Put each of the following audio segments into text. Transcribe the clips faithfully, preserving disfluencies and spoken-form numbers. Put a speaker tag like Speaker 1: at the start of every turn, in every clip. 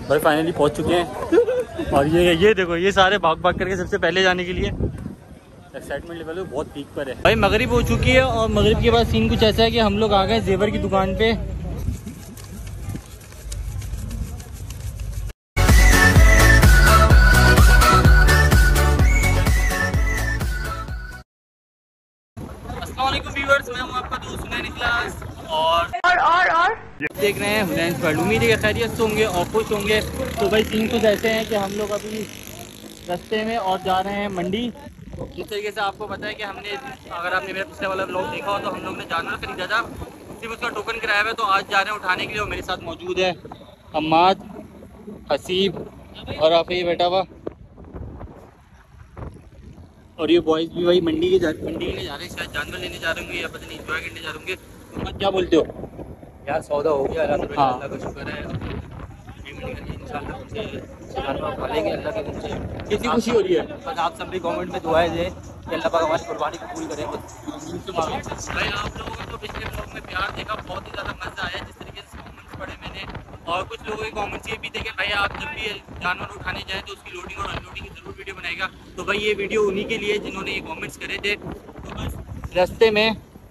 Speaker 1: भाई फाइनली पहुंच चुके हैं और ये ये देखो ये सारे भाग भाग करके सबसे पहले जाने के लिए एक्साइटमेंट लेवल बहुत पीक पर है। भाई मगरिब हो चुकी है और मगरिब के बाद सीन कुछ ऐसा है कि हम लोग आ गए जेवर की दुकान पे। अस्सलाम वालेकुम व्यूअर्स, मैं हूं आपका दोस्त हुनैन इखलास और और और और देख रहे हैं हुनैन वर्ल्ड। उम्मीद है खैरियत से होंगे और खुश होंगे। तो भाई सीन कुछ ऐसे हैं कि हम लोग अभी रास्ते में और जा रहे हैं मंडी। जिस तरीके से आपको पता है कि हमने, अगर आपने मेरा पिछले वाला ब्लॉग देखा हो तो हम लोग ने जानवर खरीदा था, सिर्फ उसका टोकन कराया हुआ है। तो आज जा रहे हैं उठाने के लिए और मेरे साथ मौजूद है हम्माद, हसीब और आफी बैठा हुआ और ये बॉयज़ भी भाई मंडी के जा मंडी के लिए जा रहे हैं। शायद जानवर लेने जा रहे होंगे या पता नहीं इंजॉय करने जा रहे होंगे। हम्माद क्या बोलते हो
Speaker 2: यार? सौदा हो गया अल्हम्दुलिल्लाह,
Speaker 1: हाँ।
Speaker 2: अल्लाह का शुक्र है। इंशाल्लाह उनसे जानवर पालेंगे अल्लाह के दिन से।
Speaker 1: कितनी खुशी हो रही है।
Speaker 2: बस आप सब भी गवर्नमेंट में दुआएं दें कि अल्लाह पाक हमारी कुर्बानी को पूरी करे।
Speaker 1: भाई आप लोगों को तो पिछले ब्लॉग में प्यार देखा, बहुत ही ज़्यादा मज़ा आया जिस तरीके से कमेंट्स पढ़े मैंने। और कुछ लोगों के कमेंट्स ये भी थे कि भाई आप जब भी जानवर उठाने जाएं तो उसकी लोडिंग और अनलोडिंग की जरूर वीडियो बनाएगा। तो भाई ये वीडियो उन्हीं के लिए जिन्होंने ये कमेंट्स करे थे। तो बस रास्ते में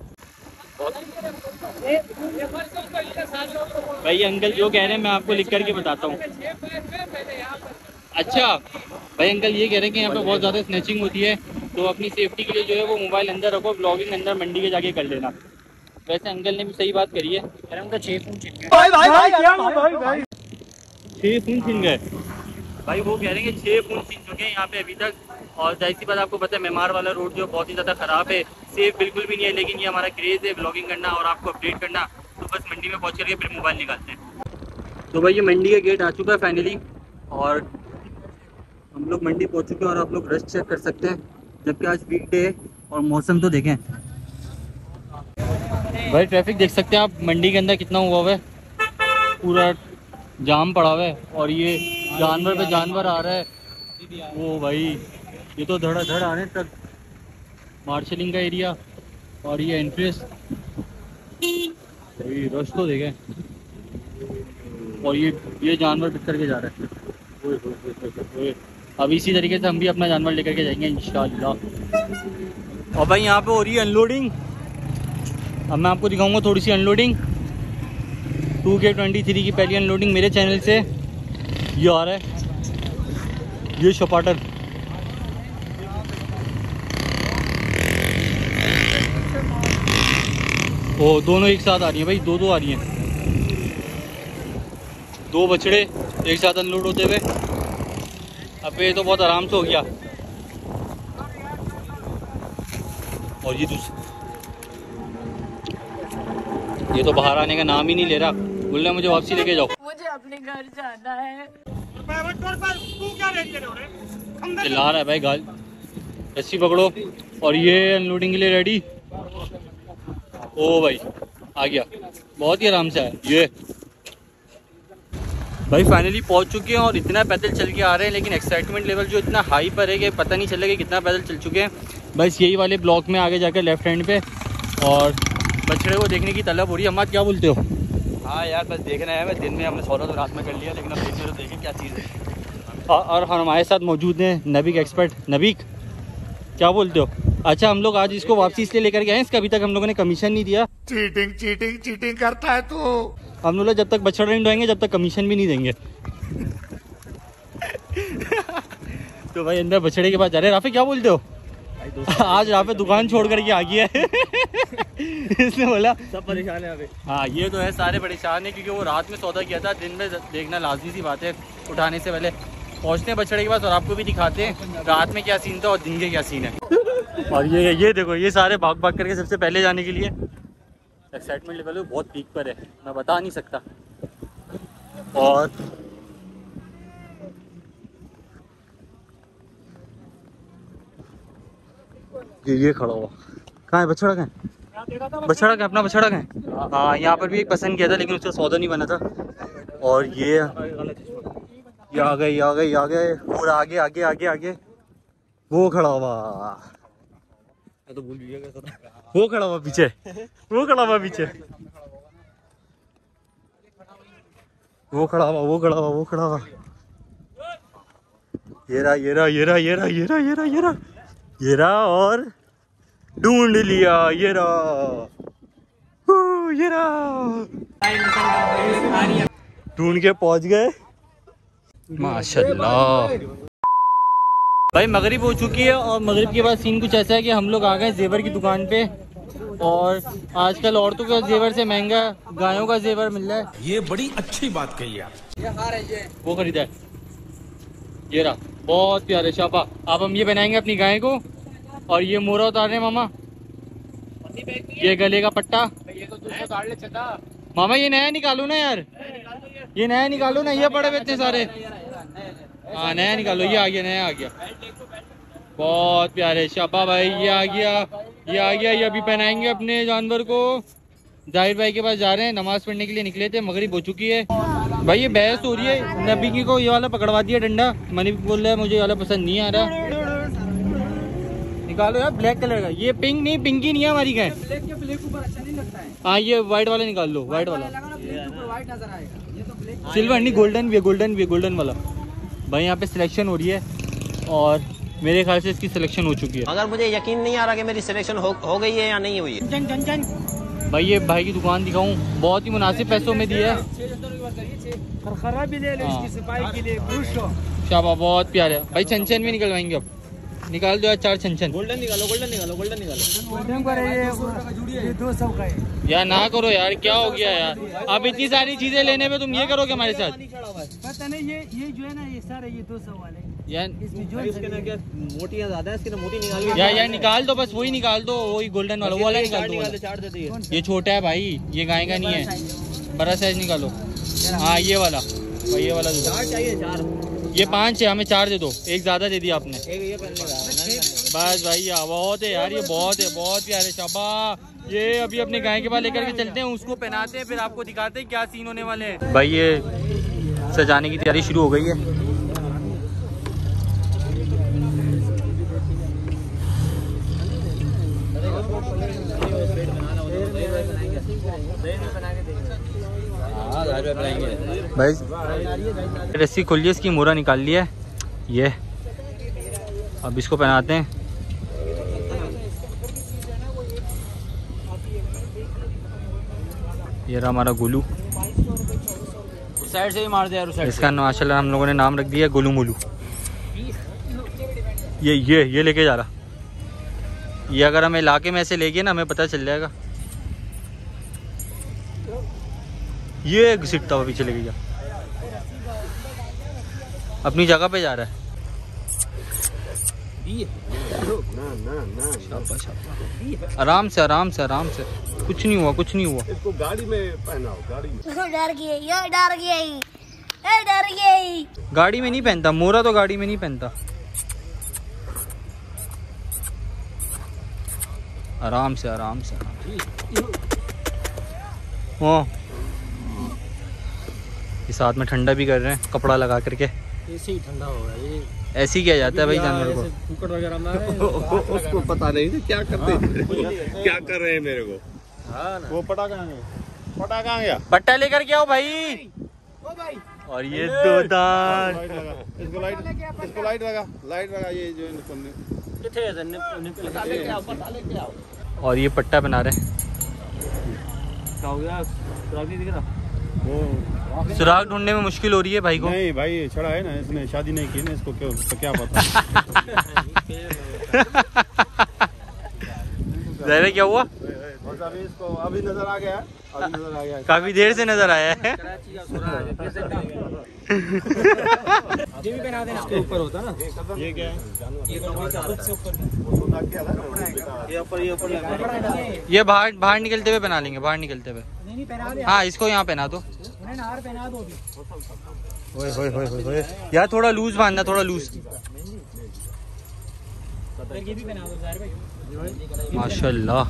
Speaker 1: भाई अंकल जो कह रहे हैं मैं आपको लिख करके बताता हूँ। अच्छा भाई अंकल ये कह रहे हैं कि यहाँ पे बहुत ज़्यादा स्नैचिंग होती है, तो अपनी सेफ्टी के लिए जो है वो मोबाइल अंदर रखो, ब्लॉगिंग अंदर मंडी के जाके कर लेना। वैसे अंकल ने भी सही बात करी है। कह रहे छः फून छिन गए छः फून छिन गए भाई वो कह रहे हैं कि छः फून छिन चुके हैं यहाँ पे अभी तक। और जाहिर सी बात आपको पता है मेमार वाला रोड जो बहुत ही ज़्यादा ख़राब है, सेफ बिल्कुल भी नहीं है। लेकिन ये हमारा क्रेज़ है ब्लॉगिंग करना और आपको अपडेट करना, तो बस मंडी में पहुँच करके फिर मोबाइल निकालते हैं। तो भाई ये मंडी का गेट आ चुका है फाइनली और हम लोग मंडी पहुँच चुके हैं और आप लोग रश चेक कर सकते हैं, जबकि आज वीकडे है। और मौसम तो देखें भाई, ट्रैफिक देख सकते हैं आप मंडी के अंदर कितना हुआ हुआ है, पूरा जाम पड़ा हुआ है। और ये जानवर पे जानवर आ रहा है, वो भाई ये तो धड़ा धड़ आ रहे हैं ट्रक। मार्शलिंग का एरिया और ये एंट्रेंस, रश तो देखें। और ये ये जानवर बिखर के जा रहा है। ओए ओए ओए। अब इसी तरीके से हम भी अपना जानवर लेकर के जाएंगे इंशाल्लाह। और भाई यहाँ पे हो रही है अनलोडिंग। अब मैं आपको दिखाऊंगा थोड़ी सी unloading. Two K twenty three की पहली अनलोडिंग मेरे चैनल से। ये आ रहा है ये शपाटर, ओ दोनों एक साथ आ रही हैं भाई, दो दो आ रही हैं, दो बछड़े एक साथ अनलोड होते हुए। अब ये तो बहुत आराम से हो गया। और ये दूसरा, ये तो बाहर आने का नाम ही नहीं ले रहा, बोल रहा मुझे वापसी लेके जाओ,
Speaker 3: मुझे अपने घर जाना है।
Speaker 1: चिल्ला रहा है भाई, गाल रस्सी पकड़ो। और ये अनलोडिंग के लिए रेडी। ओ भाई आ गया, बहुत ही आराम से आया ये भाई। फाइनली पहुंच चुके हैं और इतना पैदल चल के आ रहे हैं, लेकिन एक्साइटमेंट लेवल जो इतना हाई पर है कि पता नहीं चलेगा कितना पैदल चल चुके हैं। बस यही वाले ब्लॉक में आगे जाकर लेफ्ट हैंड पे और बछड़े को देखने की तलब हो रही है। अम्मा क्या बोलते हो?
Speaker 2: हाँ यार बस देखना है। मैं दिन में हमने सौदा तो रात में कर लिया, लेकिन अब देखते तो देखें क्या चीज़ है।
Speaker 1: और, और हमारे साथ मौजूद हैं नबीक एक्सपर्ट। नबीक क्या बोलते हो? अच्छा हम लोग आज इसको वापसी इसलिए लेकर के आए, इसका अभी तक हम लोगों ने कमीशन नहीं दिया।
Speaker 4: चीटिंग चीटिंग चीटिंग करता है तू।
Speaker 1: हम लोग जब तक बछड़ा नहीं उठाएंगे जब तक कमीशन भी नहीं देंगे। तो भाई अंदर बछड़े के पास जा रहे हैं। राफी क्या बोलते हो? आज राफी दुकान छोड़ करके आ गया है। इसने बोला
Speaker 2: सब परेशान है अभी।
Speaker 1: हाँ ये तो है, सारे परेशान है क्योंकि वो रात में सौदा किया था। दिन में देखना लाजमी सी बात है, उठाने से पहले पहुँचते हैं बछड़े के पास और आपको भी दिखाते हैं रात में क्या सीन था और दिन के क्या सीन है। और ये ये देखो ये सारे भाग भाग करके सबसे पहले जाने के लिए एक्साइटमेंट लेवल बहुत पीक पर है, मैं बता नहीं सकता। और ये ये खड़ा हुआ कहाँ है बछड़ा? कहाँ है बछड़ा? कहाँ अपना बछड़ा? कहाँ है? हाँ यहाँ पर भी एक पसंद किया था लेकिन उसका सौदा नहीं बना था। और ये ये आ गए, ये आ गए, ये आ गए और आगे आगे आगे आगे वो खड़ा हुआ,
Speaker 2: तो भूल गया
Speaker 1: वो खड़ा हुआ पीछे, वो खड़ा हुआ पीछे। वो खड़ा हुआ, वो खड़ा हुआ, वो खड़ा हुआ। ये रहा, ये रहा, ये रहा, ये रहा, ये रहा, ये रहा, ये रहा, ये रहा और ढूंढ लिया। ये रहा, ये रहा, ढूंढ के पहुंच गए। माशाल्लाह भाई मगरिब हो चुकी है और मगरिब के बाद सीन कुछ ऐसा है कि हम लोग आ गए जेवर की दुकान पे। और आजकल औरतों का जेवर से महंगा गायों का जेवर मिल रहा है।
Speaker 4: ये बड़ी अच्छी बात कही आप।
Speaker 1: ये हार है, ये वो खरीदा है, ये रहा, बहुत प्यारे शाबा। अब हम ये बनाएंगे अपनी गाय को। और ये मोरा उतार रहे हैं मामा, ये गले का पट्टा। मामा ये नया निकालो ना यार, ये नया निकालो ना, ये पड़े हुए इतने सारे। हाँ नया निकालो, ये आ गया, नया आ गया, बहुत प्यारे शाबा भाई। ये आ गया, ये आ गया, ये अभी पहनाएंगे अपने जानवर को। जाहिर भाई के पास जा रहे हैं, नमाज पढ़ने के लिए निकले थे, मगरिब हो चुकी है। भाई ये बहस हो रही है, नबी की को ये वाला पकड़वा दिया डंडा। मनी बोल रहा है मुझे ये वाला पसंद नहीं आ रहा। निकालो यार ब्लैक कलर का, ये पिंक नहीं, पिंकी नहीं है हमारी गाय। हाँ ये व्हाइट वाला निकाल लो, व्हाइट वाला। सिल्वर नहीं, गोल्डन भी है, गोल्डन भी है, गोल्डन वाला। भाई यहाँ पे सिलेक्शन हो रही है और मेरे ख्याल से इसकी सिलेक्शन हो चुकी है।
Speaker 5: मगर मुझे यकीन नहीं आ रहा कि मेरी सिलेक्शन हो, हो गई है या नहीं हुई है।
Speaker 1: जन, जन, जन। भाई ये भाई की दुकान दिखाऊं, बहुत ही मुनासिब पैसों में दी है। शाबा बहुत प्यारे। भाई छन छन भी निकलवाएंगे, अब निकाल दो यार चार छन छन।
Speaker 5: गोल्डन निकालो, गोल्डन निकालो, गोल्डन निकालो।
Speaker 3: दो सौ का है
Speaker 1: यार ना करो यार, क्या हो गया यार। अब इतनी सारी चीजें लेने पे तुम ये करोगे हमारे साथ।
Speaker 3: पता नहीं, ये ये जो है ना, ये सारे ये दो सौ वाले
Speaker 1: यार।
Speaker 3: इसमें जो
Speaker 5: इसके ना क्या मोटियां ज्यादा है, इसके ना मोटी निकाल के
Speaker 1: यार यार निकाल दो, बस वही निकाल दो, वही गोल्डन वाला, वो वाला निकाल दो।
Speaker 5: निकाल चार दे दिए।
Speaker 1: ये छोटा है भाई, ये गाय का नहीं है, बड़ा साइज निकालो। हाँ ये वाला, ये वाला दो।
Speaker 5: चार चाहिए, चार।
Speaker 1: ये पाँच है, हमें चार दे दो, एक ज्यादा दे दिया आपने।
Speaker 5: एक ये पहनने का
Speaker 1: बस भाई यार बहुत है यार, ये बहुत है, बहुत प्यारे शाबा। ये अभी अपने गाय के पास लेकर के चलते हैं, उसको पहनाते हैं, फिर आपको दिखाते हैं क्या सीन होने वाले हैं। भाई ये सजाने की तैयारी शुरू हो गई है। भाई रस्सी खोलिए, इसकी मोरा निकाल लिया है। ये अब इसको पहनाते हैं। ये रहा हमारा गोलू।
Speaker 5: साइड से ही मार दे यार, उस साइड।
Speaker 1: इसका माशाल्लाह हम लोगों ने नाम रख दिया गोलू मोलू। ये ये ये लेके जा रहा। ये अगर हमें इलाके में ऐसे ले गए ना, हमें पता चल जाएगा। ये घसीटता हुआ पीछे लेके जा, अपनी जगह पे जा रहा है। आराम से, आराम से, आराम से, कुछ नहीं हुआ, कुछ नहीं हुआ।
Speaker 4: इसको गाड़ी में पहनाओ, गाड़ी में।
Speaker 6: डर गई, ये डर गई, ये डर गई।
Speaker 1: गाड़ी में नहीं पहनता, मोरा तो गाड़ी में नहीं पहनता। आराम से, आराम से। हाँ इस साथ में ठंडा भी कर रहे हैं कपड़ा लगा करके।
Speaker 5: ऐसे ही ठंडा होगा ये।
Speaker 1: ऐसे ही किया जाता है भाई जानवर को।
Speaker 5: कुकड़ वगैरह मारे
Speaker 4: उसको पता नहीं था क्या करते क्या कर रहे हैं मेरे को।
Speaker 5: हाँ ना।
Speaker 4: वो पटा कहाँ गया? पटा कहाँ गया?
Speaker 1: पट्टा लेकर के आओ भाई। और ये दो दांत।
Speaker 4: लाइट लगा, इसको लाइट, इसको लाइट लगा, लाइट लगा। ये जो
Speaker 1: और ये पट्टा बना रहे हैं।
Speaker 5: क्या हो गया? सुराग नहीं दिख रहा?
Speaker 4: वो
Speaker 1: सुराग ढूंढने में मुश्किल हो रही है भाई को।
Speaker 4: नहीं भाई छड़ा है ना, इसने शादी नहीं की ना, इसको क्यों तो क्या पता।
Speaker 1: ज़ाहिर है क्या हुआ?
Speaker 4: अभी इसको अभी नजर आ गया, अभी नजर आ गया।
Speaker 1: काफी देर से नजर आया है।
Speaker 5: ये भी पहना देना, इसके ऊपर होता ना।
Speaker 4: ये क्या है?
Speaker 5: ये ऊपर, ये ऊपर।
Speaker 1: ये बाहर बाहर निकलते हुए बना लेंगे, बाहर निकलते हुए।
Speaker 3: नहीं पहना दे,
Speaker 1: हाँ इसको यहाँ पहना दो।
Speaker 3: उन्हें हार पहना दो अभी।
Speaker 1: ओए होए होए होए होए। यार थोड़ा लूज बांधना, थोड़ा लूज।
Speaker 3: ये भी पहना दो ज़ाहिर भाई।
Speaker 1: माशाल्लाह।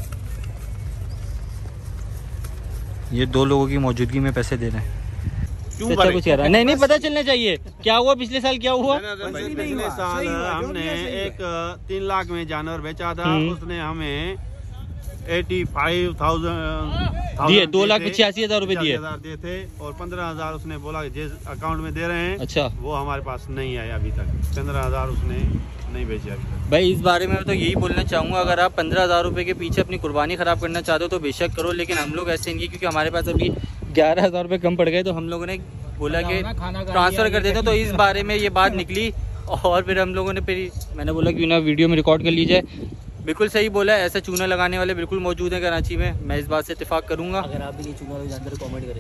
Speaker 1: ये दो लोगों की मौजूदगी में पैसे दे रहे हैं।
Speaker 4: क्यों
Speaker 1: अच्छा कुछ कह रहा है? नहीं नहीं पता चलना चाहिए क्या हुआ पिछले साल, क्या हुआ?
Speaker 5: पिछले साल हमने एक तीन लाख में जानवर बेचा था, उसने हमें एटी फाइव थाउजेंड
Speaker 1: दिए, दो लाख पचासी हजार रूपए दिए
Speaker 5: दिए थे और पंद्रह हजार उसने बोला कि जिस अकाउंट में दे रहे हैं
Speaker 1: अच्छा
Speaker 5: वो हमारे पास नहीं आया अभी तक। पंद्रह हजार उसने नहीं बेचे अभी तक।
Speaker 1: भाई इस बारे में तो यही बोलना चाहूँगा, अगर आप पंद्रह हज़ार रुपये के पीछे अपनी कुर्बानी ख़राब करना चाहते हो तो बेशक करो, लेकिन हम लोग ऐसे नहीं, क्योंकि हमारे पास अभी ग्यारह हज़ार रुपये कम पड़ गए तो हम लोगों ने बोला कि ट्रांसफ़र कर देते हैं। तो इस बारे में ये बात निकली और फिर हम लोगों ने फिर मैंने बोला क्यों ना वीडियो में रिकॉर्ड कर लीजिए। बिल्कुल सही बोला है, ऐसा चूना लगाने वाले बिल्कुल मौजूद हैं कराची में, मैं इस बात से इत्तेफाक करूँगा। अगर आप भी नहीं चूना जानते तो कमेंट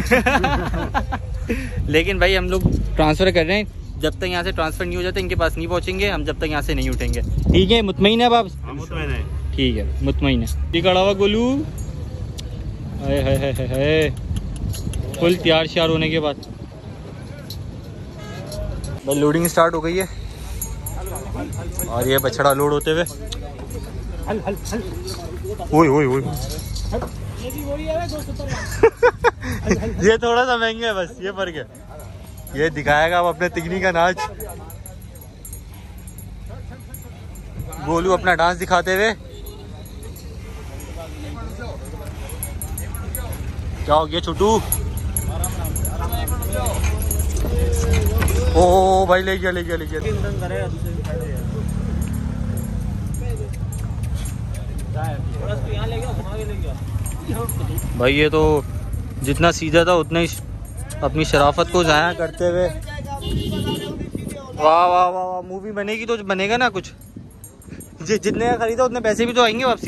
Speaker 1: करें। लेकिन भाई हम लोग ट्रांसफ़र कर रहे हैं, जब तक यहाँ से ट्रांसफ़र नहीं हो जाता इनके पास नहीं पहुँचेंगे हम, जब तक यहाँ से नहीं उठेंगे। ठीक है, मुतमईन है आप?
Speaker 5: मुतमईन है। ठीक
Speaker 1: है, मुतमईन है। ठीक खड़ा हुआ गोलू, हाय हाय हाय हाय, फुल तैयार श्यार होने के बाद भाई लोडिंग स्टार्ट हो गई है और ये बछड़ा लोड होते हुए ओए ओए ओए ये थोड़ा सा महंगा है बस, ये फर्क है। ये दिखाएगा अब अपने तिगनी का नाच, गोलू अपना डांस दिखाते हुए। क्या हो गया छोटू? ओ भाई ले गया ले गया ले गया। भाई ये तो जितना सीधा था उतना ही अपनी शराफत को ज़ाया करते हुए। वाह वाह वाह वाह, मूवी बनेगी तो बनेगा ना कुछ, जि, जितने का खरीदा उतने पैसे भी तो आएंगे वापसी।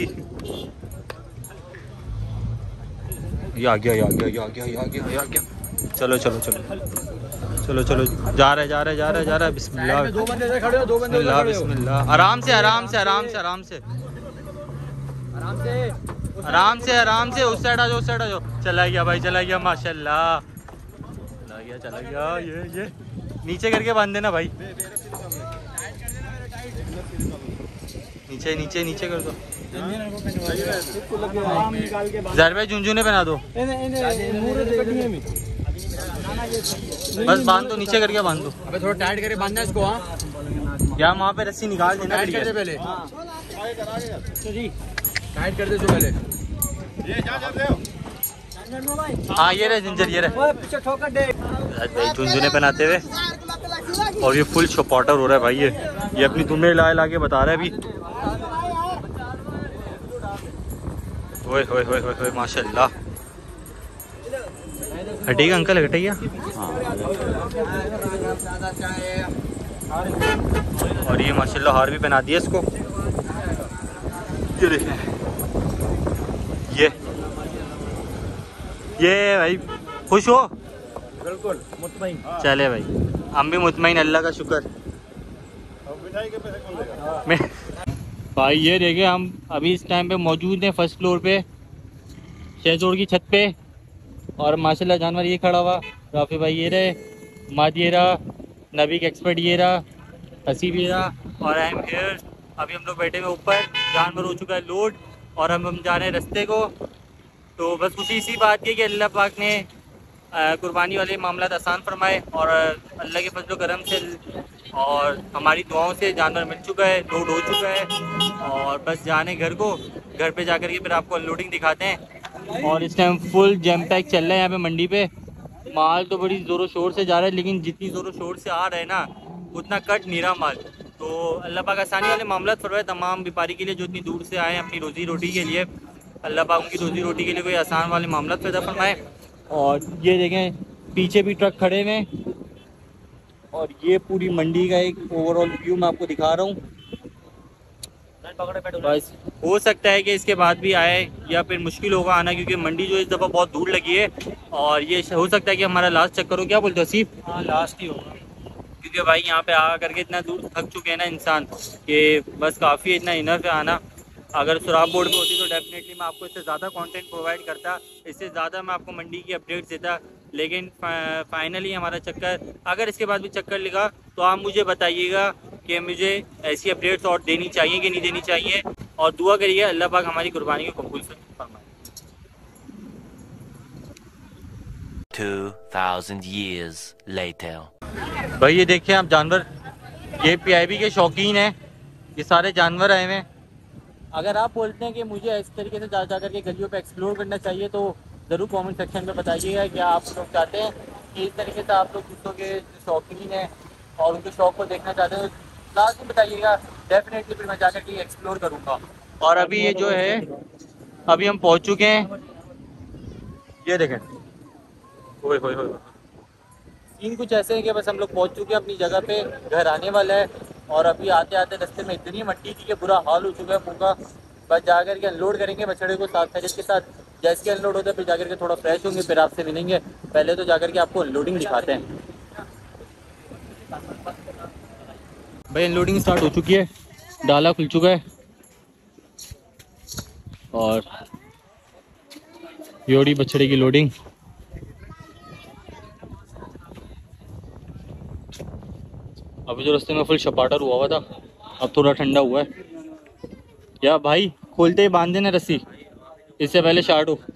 Speaker 1: ये आ गया ये आ गया ये आ गया ये आ गया ये आ गया। चलो चलो चलो चलो चलो जा रहे जा रहे जा रहे जा रहे बिस्मिल्लाह बिस्मिल्लाह बिस्मिल्लाह। आराम से आराम से आराम से आराम से आराम से आराम से आराम से उस साइड आ जाओ उस साइड आ जाओ। चला गया भाई चला गया माशाल्लाह, चला गया चला गया। ये ये नीचे करके बांध देना भाई, नीचे नीचे नीचे कर दो। ज़ाहिर भाई झुंझुने पहना दो, बस बांध दो, नीचे करके बांध दो।
Speaker 2: अबे थोड़ा टाइट करके बांधना इसको। हाँ
Speaker 1: या वहाँ पे रस्सी निकाल देना,
Speaker 2: टाइट कर दे पहले, टाइट कर दे जो पहले।
Speaker 1: हाँ ये रहे जिंजर, ये रहे भाई झुंझुने पहनाते हुए और ये फुल सपोर्टर हो रहा है भाई। ये ये अपनी तुम्हें ला ला के बता रहा है अभी। ओए ओए ओए ओए माशाल्लाह। हटेगा अंकल हटेगा। और ये माशाल्लाह हार भी पहना दिया इसको। ये देखें ये ये भाई खुश हो?
Speaker 5: बिल्कुल मुतमईन।
Speaker 1: चले भाई हम भी मुतमईन, अल्लाह का शुक्र। भाई ये देखे हम अभी इस टाइम पे मौजूद हैं फर्स्ट फ्लोर पे शहजोड़ की छत पे, और माशाल्लाह जानवर ये खड़ा हुआ, राफी भाई ये रहे, माद ये रहा, नबी के एक्सपर्ट ये रहा, हसीब ये रहा और आई एम हियर। अभी हम लोग बैठे हुए ऊपर, जानवर हो चुका है लोड और हम हम जा रहे हैं रास्ते को। तो बस खुशी इसी बात की कि अल्लाह पाक ने कुर्बानी वाले मामला आसान फरमाए और अल्लाह के फजल करम से और हमारी दुआओं से जानवर मिल चुका है, लोड हो चुका है और बस जाने घर को। घर पे जाकर के फिर आपको अनलोडिंग दिखाते हैं। और इस टाइम फुल जैम पैक चल रहा है यहाँ पे मंडी पे। माल तो बड़ी ज़ोरों शोर से जा रहा है, लेकिन जितनी ज़ोरों शोर से आ रहा है ना उतना कट नहीं रहा माल। तो अल्लाह पाक आसानी वाले मामला फरमाए तमाम व्यापारी के लिए जो इतनी दूर से आए हैं अपनी रोज़ी रोटी के लिए। अल्लाह पाक उनकी रोज़ी रोटी के लिए कोई आसान वाले मामला पैदा फरमाए। और ये देखें पीछे भी ट्रक खड़े हुए हैं और ये पूरी मंडी का एक ओवरऑल व्यू मैं आपको दिखा रहा हूँ। बस हो सकता है कि इसके बाद भी आए या फिर मुश्किल होगा आना, क्योंकि मंडी जो इस दफ़ा बहुत दूर लगी है और ये हो सकता है कि हमारा लास्ट चक्कर हो। क्या बोलते हो हसीब? हाँ लास्ट ही होगा, क्योंकि भाई यहाँ पे आ करके इतना दूर थक चुके हैं ना इंसान कि बस काफ़ी इतना इनफ है आना। अगर सुराब बोर्ड पे होती तो डेफिनेटली मैं आपको इससे ज़्यादा कंटेंट प्रोवाइड करता, इससे ज़्यादा मैं आपको मंडी की अपडेट्स देता। लेकिन फाइनली हमारा चक्कर, अगर इसके बाद भी चक्कर लगा तो आप मुझे बताइएगा कि मुझे ऐसी अपडेट्स और देनी चाहिए कि नहीं देनी चाहिए। और दुआ करिए अल्लाह पाक हमारी कुर्बानी को कबूल फरमाए।
Speaker 7: two thousand years later.
Speaker 1: भाई ये देखिए आप जानवर, ये पीआईबी के शौकीन हैं, ये सारे जानवर आए हुए हैं। अगर आप बोलते हैं कि मुझे इस तरीके से जा जा करके गलियों पे एक्सप्लोर करना चाहिए तो ज़रूर कमेंट सेक्शन में बताइएगा कि आप लोग चाहते हैं कि इस तरीके से आप लोग दूसरों के शौकीन हैं और उनके शौक़ को देखना चाहते हैं, लाजमी बताइएगा। डेफिनेटली फिर मैं जा कर के एक्सप्लोर करूँगा। और अभी ये जो है, अभी हम पहुँच चुके हैं, ये देखें, ओए होए होए, सीन कुछ ऐसे हैं कि बस हम लोग पहुंच चुके हैं अपनी जगह पे, घर आने वाला है। और अभी आते आते रास्ते में इतनी मट्टी थी कि बुरा हाल हो चुका है मुँह का। बस जाकर के अनलोड करेंगे बछड़े को साथ खैरियत के साथ। जैसे अनलोड होता है फिर जाकर के थोड़ा फ्रेश होंगे, फिर आपसे मिलेंगे। पहले तो जाकर के आपको अनलोडिंग दिखाते हैं। भाई अनलोडिंग स्टार्ट हो चुकी है, डाला खुल चुका है और योड़ी बछड़े की लोडिंग। अभी जो रास्ते में फुल शपाटर हुआ हुआ था, अब थोड़ा ठंडा हुआ है। या भाई खोलते ही बांध देना रस्सी, इससे पहले शार्ट हो।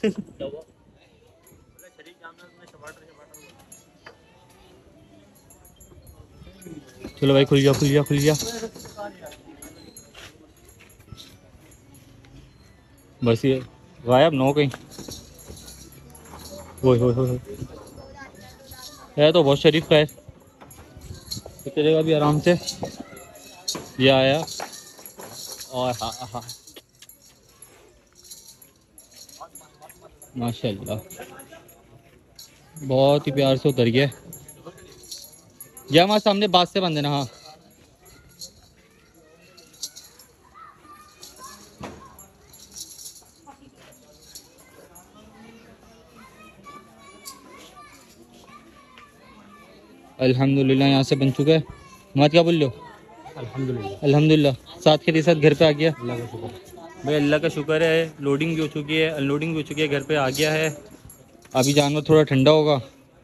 Speaker 1: चलो भाई खुल गया खुल गया खुल गया। बस ये गायब नौ कहीं। वो हो हो है तो बहुत शरीफ का है, तो चलेगा भी आराम से। ये आया और हाँ हाँ माशाल्लाह बहुत ही प्यार से उतर गया। या हमारे सामने बात से बंद है ना। हाँ अल्हम्दुलिल्लाह यहाँ से बन चुका है। मत क्या बोल लो? अल्हम्दुलिल्लाह अल्हम्दुलिल्लाह। साथ के साथ घर पे आ गया। अल्लाह का शुक्र भाई, अल्लाह का शुक्र है। लोडिंग भी हो चुकी है, अनलोडिंग भी हो चुकी है, घर पे आ गया है। अभी जानवर थोड़ा ठंडा होगा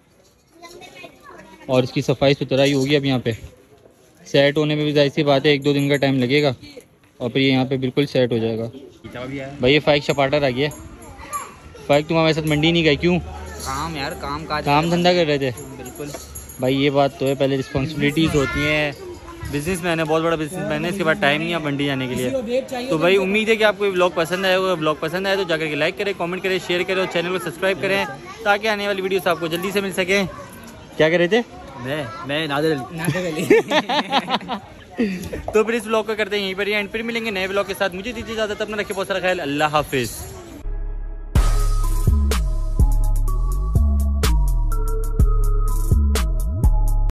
Speaker 1: और इसकी सफाई सुथराई होगी। अब यहाँ पे सेट होने में भी जाहिर सी बात है एक दो दिन का टाइम लगेगा और फिर ये यहाँ पे बिल्कुल सेट हो जाएगा। भाई ये फाइक शपाटर आ गया। फाइक तुम हमारे साथ मंडी नहीं गए क्यों?
Speaker 2: काम यार, काम काज
Speaker 1: काम धंधा कर रहे थे।
Speaker 2: बिल्कुल
Speaker 1: भाई ये बात तो है, पहले रिस्पॉन्सिबिलिटीज़ होती हैं। बिजनेस मैन है, बहुत बड़ा बिजनेस मैन है, इसके बाद टाइम नहीं है मंडी जाने के लिए। तो भाई उम्मीद है कि आपको ये ब्लॉग पसंद आया होगा। ब्लॉग पसंद आए तो जाकर के लाइक करें, कमेंट करें, शेयर करें और चैनल को सब्सक्राइब करें ताकि आने वाली वीडियोस आपको जल्दी से मिल सकें। क्या कर रहे थे?
Speaker 2: मैं मैं नादर अली।
Speaker 1: तो फिर इस ब्लॉग को करते हैं यहीं पर ही एंड। फिर मिलेंगे नए ब्लॉग के साथ। मुझे दीजिए इजाजत, अपना रखिए बहुत सारा ख्याल। अल्लाह हाफिज़।